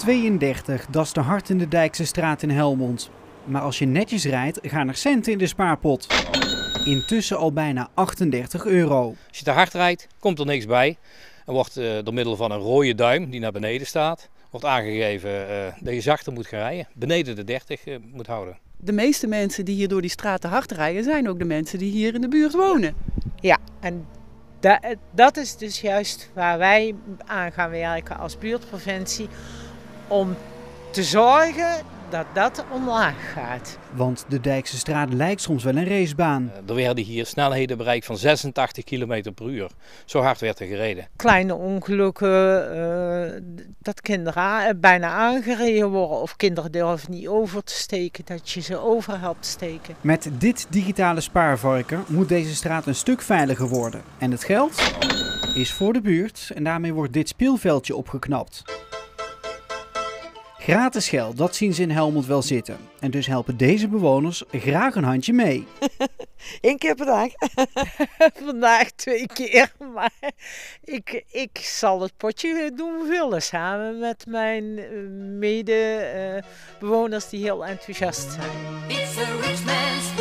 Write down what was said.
32, dat is de Hartende Dijkse straat in Helmond. Maar als je netjes rijdt, gaan er centen in de spaarpot. Intussen al bijna €38. Als je te hard rijdt, komt er niks bij. Er wordt door middel van een rode duim die naar beneden staat, wordt aangegeven dat je zachter moet gaan rijden. Beneden de 30 moet houden. De meeste mensen die hier door die straten hard rijden zijn ook de mensen die hier in de buurt wonen. Ja, en dat is dus juist waar wij aan gaan werken als buurtpreventie. Om te zorgen dat dat omlaag gaat. Want de Dijkse straat lijkt soms wel een racebaan. Er werden hier snelheden bereikt van 86 km per uur. Zo hard werd er gereden. Kleine ongelukken, dat kinderen bijna aangereden worden of kinderen durven niet over te steken, dat je ze over helpt steken. Met dit digitale spaarvarken moet deze straat een stuk veiliger worden. En het geld is voor de buurt en daarmee wordt dit speelveldje opgeknapt. Gratis geld, dat zien ze in Helmond wel zitten. En dus helpen deze bewoners graag een handje mee. 1 keer per dag. Vandaag 2 keer, maar ik zal het potje doen vullen samen met mijn medebewoners die heel enthousiast zijn.